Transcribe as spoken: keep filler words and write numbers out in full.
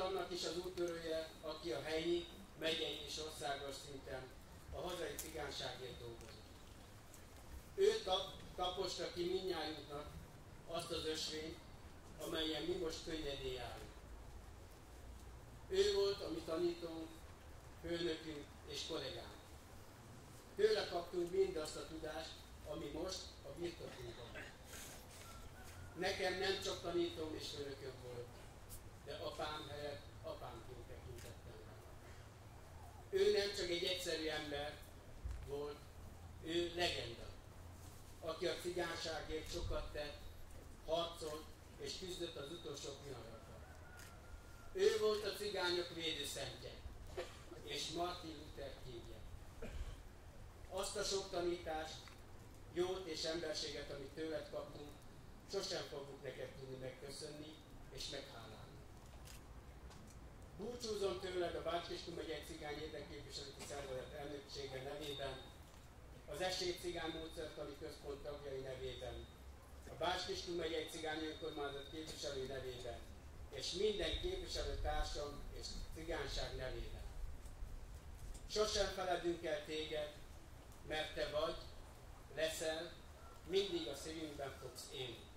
annak is az úttörője, aki a helyi, megyei és országos szinten a hazai cigányságért dolgozik. Ő taposta ki mindnyájunknak azt az ösvényt, amelyen mi most könnyedén járunk. Ő volt a mi tanítónk, főnökünk és kollégánk. Tőle kaptunk mindazt a tudást, ami most a birtokunkban. Nekem nem csak tanítóm és főnököm volt, de apám helyett apámként tekintettem rá. Ő nem csak egy egyszerű ember volt, ő legenda, aki a cigányságért sokat tett, harcolt és küzdött az utolsó pillanatban. Ő volt a cigányok védőszentje, és Martin Luther Kingje. Azt a sok tanítást, jót és emberséget, amit tőled kaptunk, sosem fogjuk neked tudni megköszönni és meghálálni. Búcsúzom tőled a Bács-Kiskun megyei cigány érdekképviseleti szervezet elnöksége nevében, az Esély Cigány Módszertani Központ tagjai nevében, a Bács-Kiskun megyei cigány önkormányzat képviselői nevében, és minden képviselőtársam és cigányság nevében. Sosem feledünk el téged, mert te vagy, leszel, mindig a szívünkben fogsz élni.